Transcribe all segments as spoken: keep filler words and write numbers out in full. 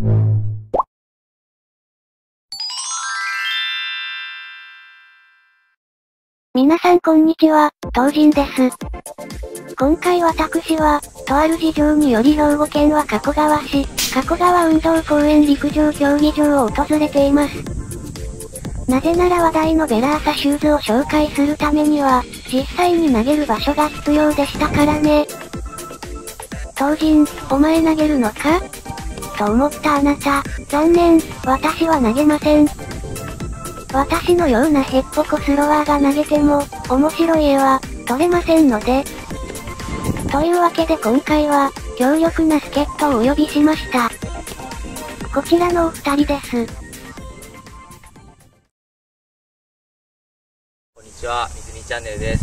皆さんこんにちは、東人です。今回私は、とある事情により兵庫県は加古川市、加古川運動公園陸上競技場を訪れています。なぜなら話題のベラーサシューズを紹介するためには、実際に投げる場所が必要でしたからね。東人、お前投げるのかと思ったあなた、残念、私は投げません。私のようなヘッポコスロワーが投げても、面白い絵は、撮れませんので。というわけで今回は、強力な助っ人をお呼びしました。こちらのお二人です。 こんにちは、水にチャンネルです。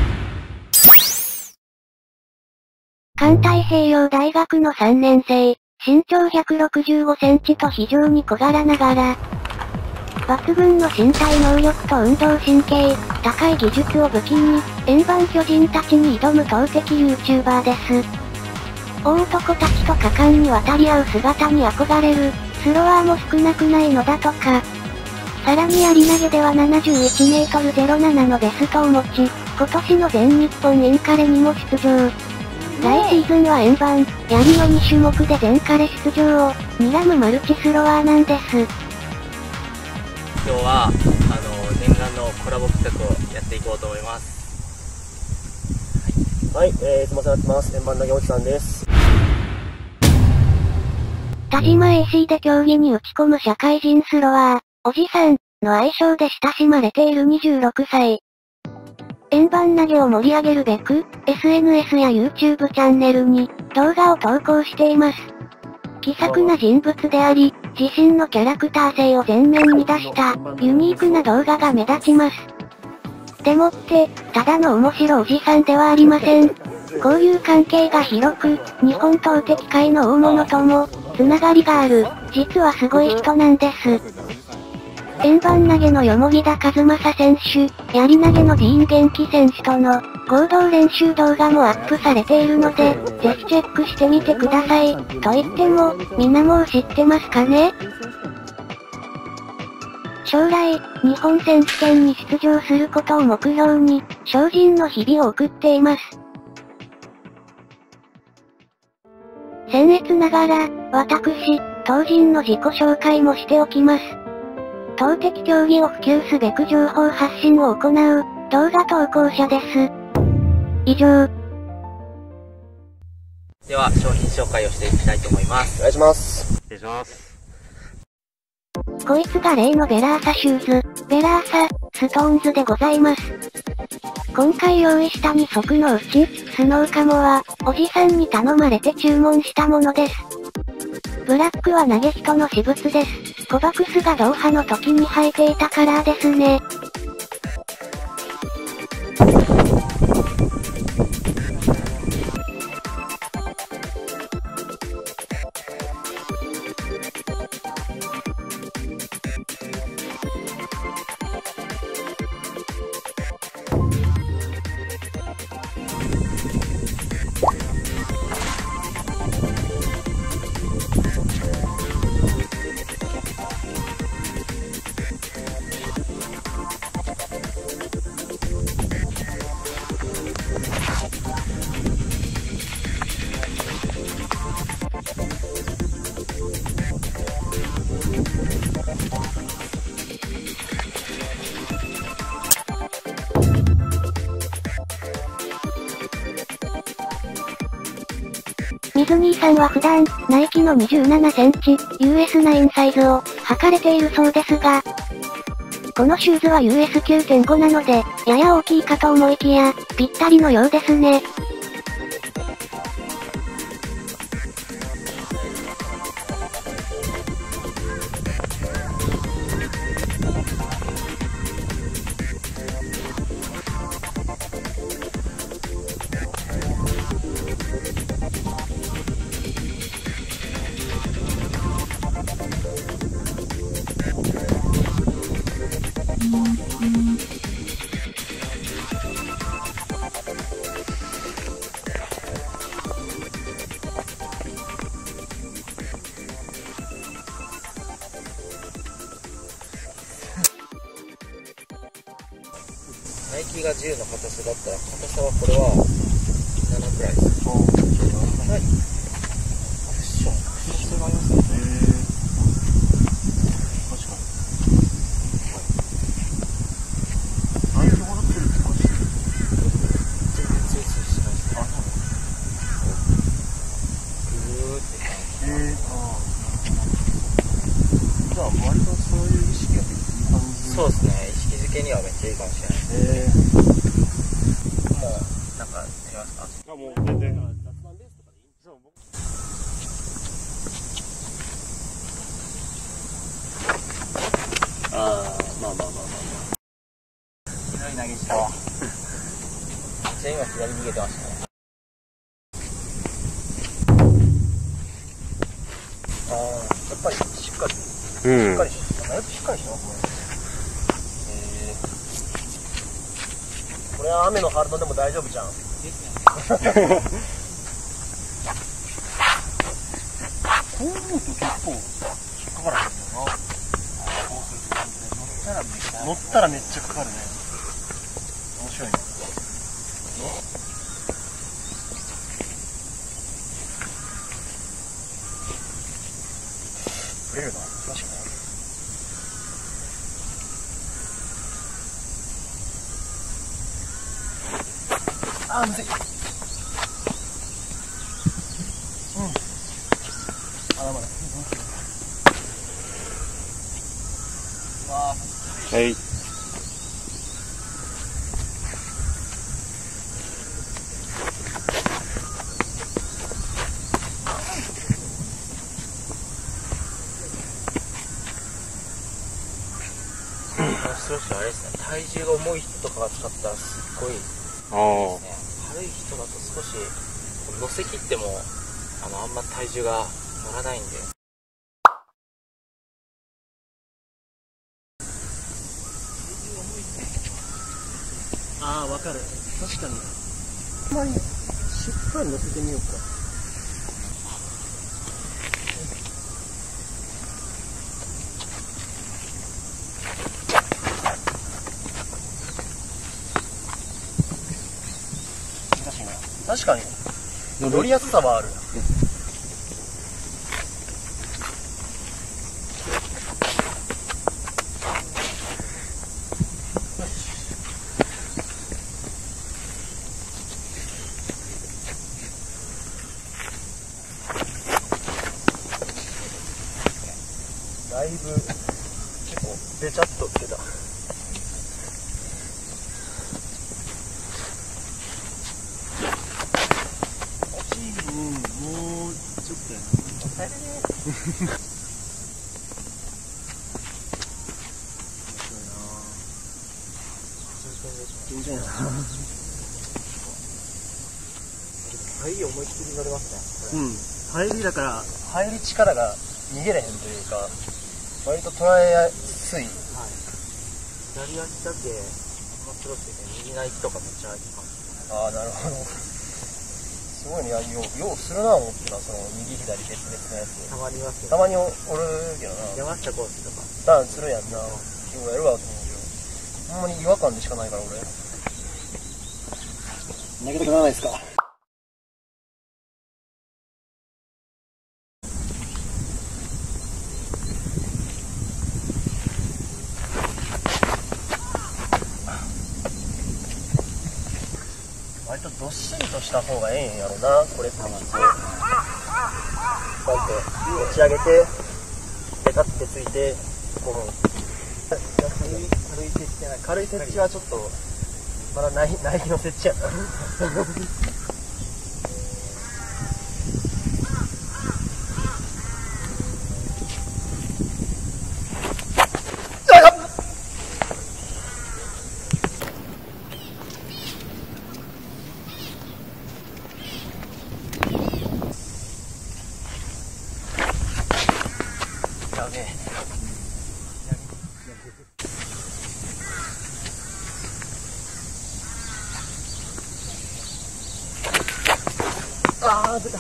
環太平洋大学のさんねん生、身長ひゃくろくじゅうごセンチと非常に小柄ながら、抜群の身体能力と運動神経、高い技術を武器に、円盤巨人たちに挑む投擲 YouTuber です。大男たちと果敢に渡り合う姿に憧れる、スロワーも少なくないのだとか。さらに槍投げではななじゅういちメートルゼロななのベストを持ち、今年の全日本インカレにも出場。来シーズンは円盤、槍のに種目で全カレ出場を、睨むマルチスロワーなんです。 今日は、あの、念願のコラボ企画をやっていこうと思います。 はい、はい、えー、いつもお世話になってます。円盤投げおじさんです。 田島 エーシー で競技に打ち込む社会人スロワー、おじさん、の愛称で親しまれているにじゅうろくさい。円盤投げを盛り上げるべく、エスエヌエス や YouTube チャンネルに、動画を投稿しています。気さくな人物であり、自身のキャラクター性を前面に出した、ユニークな動画が目立ちます。でもって、ただの面白おじさんではありません。交友関係が広く、日本投擲界の大物とも、つながりがある、実はすごい人なんです。円盤投げの蓬田和正選手、槍投げのディーン元気選手との合同練習動画もアップされているので、ぜひチェックしてみてください。と言っても、みんなもう知ってますかね？将来、日本選手権に出場することを目標に、精進の日々を送っています。僭越ながら、私、東人の自己紹介もしておきます。投擲競技を普及すべく情報発信を行う、動画投稿者です。以上。 では、商品紹介をしていきたいと思います。 お願いします。 お願いします。 こいつが例のベラーサシューズ、ベラーサ、ストーンズでございます。今回用意したにそくのうち、スノーカモは、おじさんに頼まれて注文したものです。ブラックは投げ人の私物です。コバクスがドーハの時に履いていたカラーですね。水兄さんは普段、ナイキのにじゅうななセンチ、ユーエスナイン サイズを、履かれているそうですが、このシューズは ユーエスきゅうてんご なので、やや大きいかと思いきや、ぴったりのようですね。 ナイキがじゅうの硬さだったら、硬さはこれはななくらいです。ああ、はい。クッション、クッション性がありますね。へえ。確かに。はい。ナイキほどつるって感じ。全然ツルツルしないですね。あ、そうなんです。グーって感じ。へえ。ああ。じゃあ割とそういう意識がいい感じ。そうですね。意識づけにはめっちゃいいかもしれないです。へえ。もうなんかやりますか？あ、もう全然。雑談レースとかでいいんですよ。ああ、まあまあまあまあまあ。左投げしたわ。じゃあ今左逃げてましたね。ああ、やっぱりしっかり、しっかりし、やっぱしっかりしてますね。へえ。これは雨のハードでも大丈夫じゃん。こう思うと結構引っかからへんのよな。乗ったらめっちゃかかるね。面白いね。ブレるな。確かに。あー、むずい。うん。あらまだ。わー。はい。少しあれですね、体重が重い人とかが使ったらすっごいいいですね。軽い人だと少し乗せ切ってもあのあんま体重が乗らないんで。ああ、わかる。確かに。あんまりしっかり乗せてみようか。確かに乗りやすさはある。だいぶ結構べちゃっとつけた。うん、もうちょっとやな。抑えれねえ。面白いな。全然やな。入り思いっきり乗れますね。うん。入りだから入り力が逃げれへんというか、割と捉えやすい。はい。左足だけアプローチで右の足とかめっちゃいいかも。ああ、なるほど。すごいね、よう、ようするな思ってな、その右左別々のやつ。たまにいますよ、ね。たまにおるけどな。山下コースとか。ダウンするやんな。ようやるわと思うけど。ほんまに違和感でしかないから俺。投げたくならないですか。割とどっしりとした方がええんやろな、これって。こうやって持ち上げてペタってついてごふん。軽い軽い設置じゃない。軽い設置はちょっとまだないないの設置やな。あー、出た。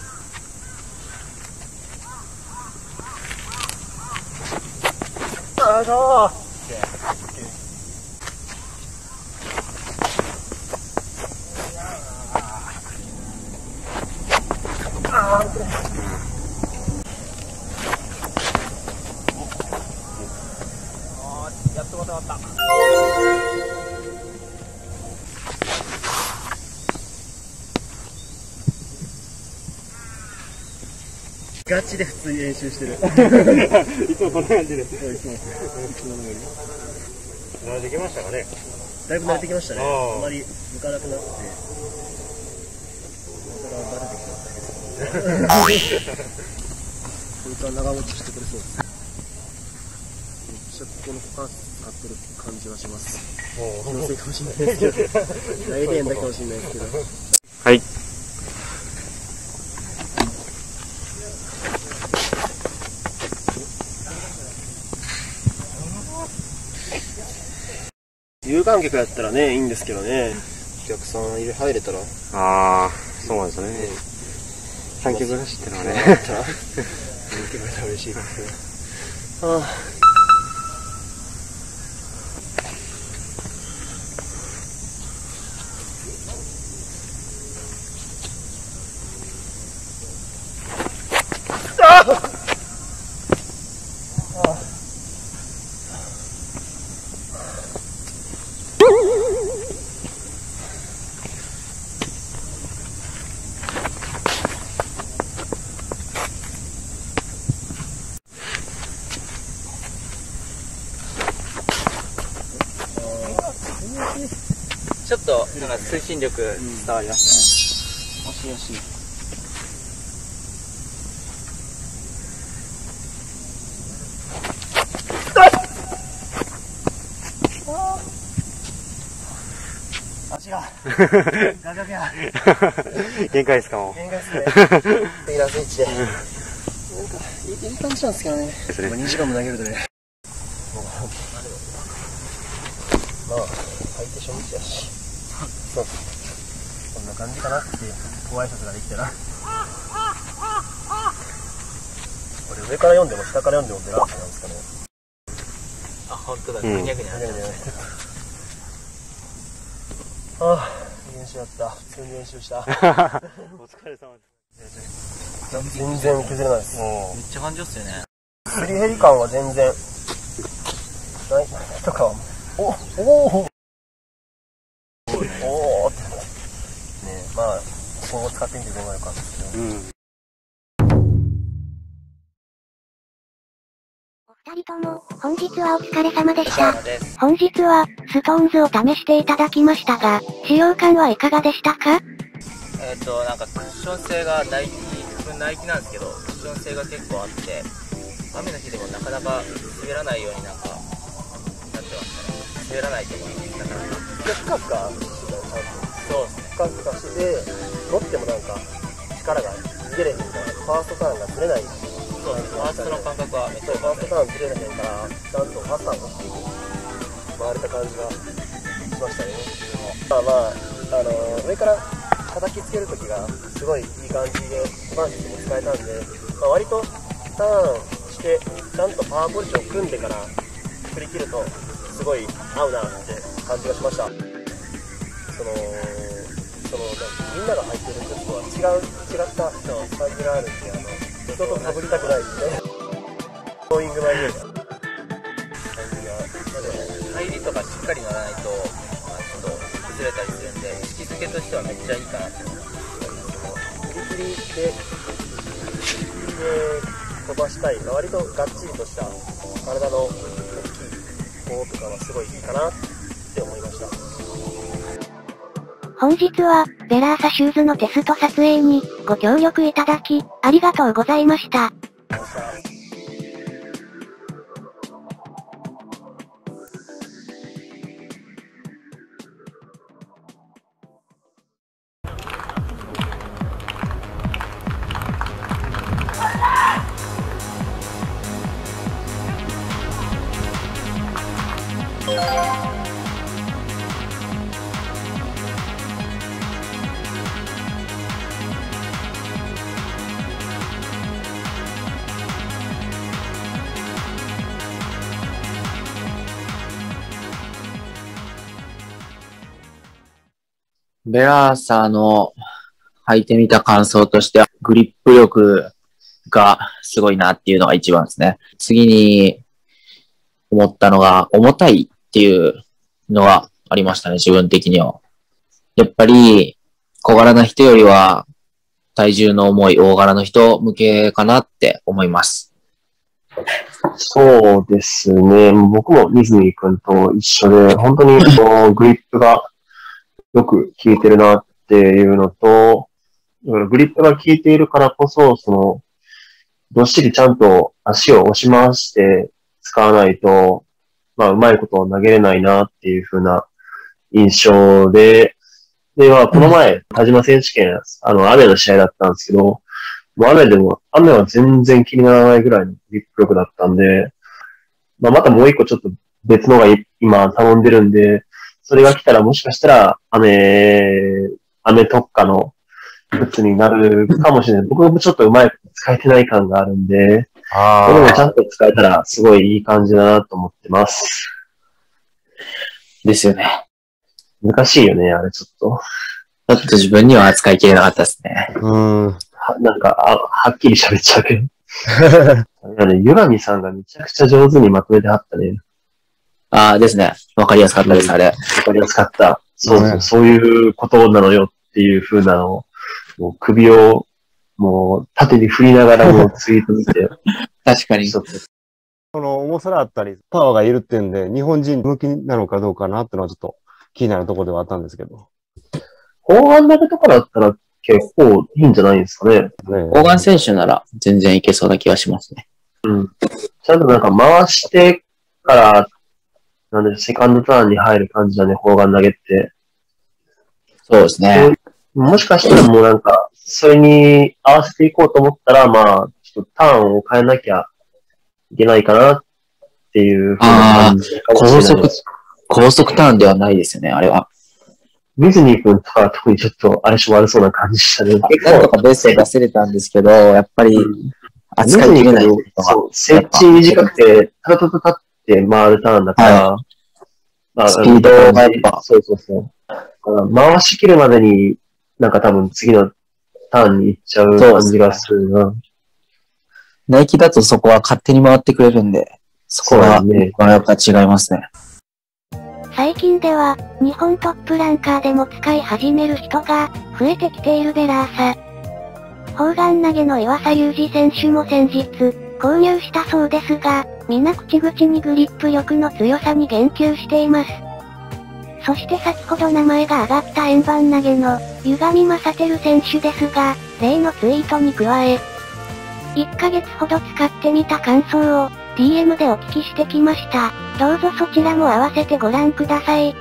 あよいしょー。あー、やっとまたまった。ガチで普通に練習してる。いつもこんな感じです。慣れてきましたかね。だいぶ慣れてきましたね。あまり向かなくなって。こいつは長持ちしてくれそうです。めっちゃここの股関節使ってる感じがします。気のせいかもしれないですけど、投げてんだかもしれないですけど。はい。有観客やったらねいいんですけどね。お客さん入れ入れたら。ああ、そうなんですね。観客が知ってるのはね。見てくれたら嬉しいですね。ああ。 ちょっとなんか推進力伝わりましたね。 惜しい惜しい。足がガチャピャ限界ですかもう。限界ですね。レギュラースイッチでなんかいい感じなんですけどね。にじかんも投げるとね、まあ相手初日やし、そうこんな感じかなってご挨拶ができたら。これ上から読んでも下から読んでもベラースなんですかね。 あ、本当だ。ぐにゃぐにゃ。 ああ、練習やった。普通に練習した。お疲れ様です。全然崩れないです。 めっちゃ感情っすよね。 すり減り感は全然ないとかはおおおおおってね。まあ今後使ってみてどうなるかですけど、うん、 お二人とも本日はお疲れ様でした。本日はストーンズを試していただきましたが、使用感はいかがでしたか？ えっとなんかクッション性がナイキ、自分ナイキなんですけど、クッション性が結構あって、雨の日でもなかなか滑らないようになんかなってましたね。滑らないと思います。なかなかふかふかしてたよ、ちゃんと。 そうですね。 ふかふかしてて、乗ってもなんか力が逃げれへんから、ファーストターンがずれない。 そうですね。ファーストの感覚はめっちゃ良かったです。 ファーストターンずれへんから、ちゃんとファスターも回れた感じがしましたね。まあまあ、あのー、上から叩きつけるときがすごいいい感じで股関節も使えたんで、まあ、割とターンしてちゃんとパワーポジション組んでから振り切るとすごい合うなって感じがしました。そのそのみんなが入ってる靴とは違う違った感じがあるんで、あの人と被りたくないですね。ゴーイングマイウェイな感じが、 入りとかしっかり乗らないと、まあ、ちょっと崩れたりするんで、意識づけとしてはめっちゃいいかなと思います。 振り切りで飛ばしたい、割とがっちりとした体の大きい棒とかはすごいいいかなって思いました。 本日はベラーサシューズのテスト撮影にご協力いただきありがとうございました。 ベラーサの履いてみた感想としては、グリップ力がすごいなっていうのが一番ですね。次に思ったのが、重たいっていうのがありましたね、自分的には。やっぱり、小柄な人よりは、体重の重い大柄の人向けかなって思います。 そうですね。僕も水見君と一緒で、本当にこうグリップがよく効いてるなっていうのと、グリップが効いているからこそ、その、どっしりちゃんと足を押し回して使わないと、まあ、うまいことを投げれないなっていう風な印象で、で、まあ、この前、田島選手権、あの、雨の試合だったんですけど、もう雨でも、雨は全然気にならないぐらいのグリップ力だったんで、まあ、またもう一個ちょっと別のが今頼んでるんで、それが来たらもしかしたら雨、雨特化の靴になるかもしれない。僕もちょっとうまいこと使えてない感があるんで、 あでもちゃんと使えたらすごいいい感じだなと思ってます。 ですよね。 難しいよね、あれちょっと。 ちょっと自分には扱いきれなかったですね。 うん。なんか、あ、はっきり喋っちゃうけど。ね、ゆがみさんがめちゃくちゃ上手にまとめてはったね。 ああですね。わかりやすかったです、あれ。わかりやすかった。そうそう、そういうことなのよっていう風なのを、もう首を、もう縦に振りながらもツイート見て。 確かに。 その重さだったり、パワーがいるってんで、日本人向きなのかどうかなってのはちょっと気になるところではあったんですけど。 砲丸投げとかだったら結構いいんじゃないですかね。 砲丸選手なら全然いけそうな気がしますね。 うん。ちゃんとなんか回してから、なんでセカンドターンに入る感じだね、砲丸投げって。 そうですね。 もしかしたらもうなんか、それに合わせていこうと思ったら、まあ、ちょっとターンを変えなきゃいけないかなっていう感じかもしれない。高速、 高速ターンではないですよね、あれは。 水野君とかは特にちょっとあれし悪そうな感じしたね。 結構とかベースで出せれたんですけど、やっぱり扱いきれない。 そう、設置短くて、タタタタタって回るターンだから、はい、まあ、 スピードがやっぱ。 そうそうそう。回しきるまでに、なんか多分次のターンに行っちゃう感じがするな。 ナイキだとそこは勝手に回ってくれるんで、そこはやっぱ違いますね。 最近では、日本トップランカーでも使い始める人が増えてきているベラーサ。砲丸投げの岩佐裕二選手も先日、購入したそうですが、皆口々にグリップ力の強さに言及しています。そして先ほど名前が挙がった円盤投げの、湯上正輝選手ですが、例のツイートに加え、いっかげつほど使ってみた感想を、ディーエム でお聞きしてきました。どうぞそちらも合わせてご覧ください。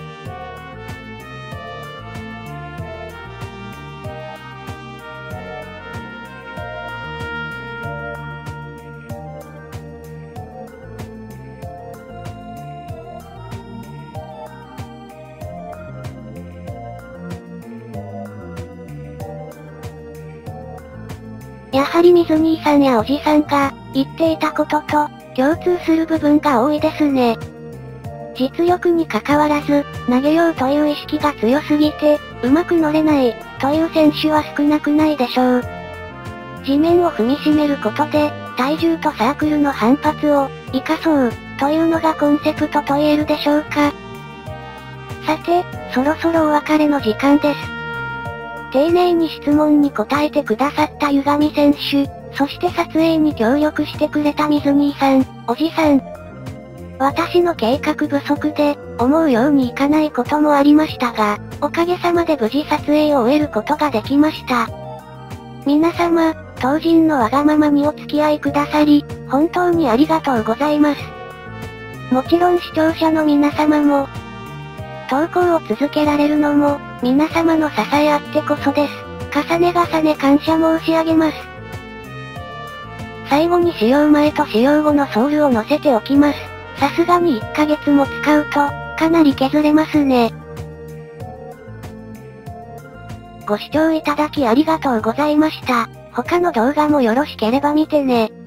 やはり水兄さんやおじさんが言っていたことと共通する部分が多いですね。実力に関わらず投げようという意識が強すぎてうまく乗れないという選手は少なくないでしょう。地面を踏みしめることで体重とサークルの反発を生かそうというのがコンセプトと言えるでしょうか。さて、そろそろお別れの時間です。丁寧に質問に答えてくださった湯上選手、そして撮影に協力してくれた水兄さん、おじさん。私の計画不足で、思うようにいかないこともありましたが、おかげさまで無事撮影を終えることができました。皆様、当人のわがままにお付き合いくださり、本当にありがとうございます。もちろん視聴者の皆様も、投稿を続けられるのも、皆様の支えあってこそです。重ね重ね感謝申し上げます。最後に使用前と使用後のソールを載せておきます。さすがにいっかげつも使うと、かなり削れますね。ご視聴いただきありがとうございました。他の動画もよろしければ見てね。